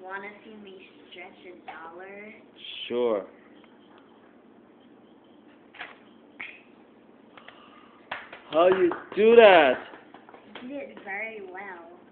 want to see me stretch $1? Sure. How you do that? You did very well.